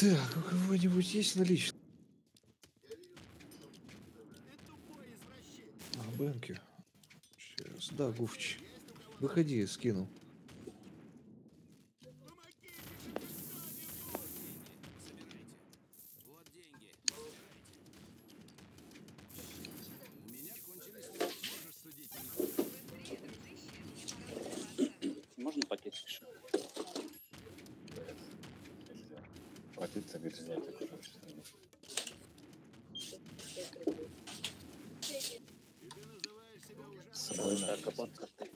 Так, у кого-нибудь есть наличные? А, Бенки. Сейчас. Да, Гуфч. Выходи, скину. Можно пакет еще? Платиться, говорит, снять такой же. С собой Так, надо. капот карты.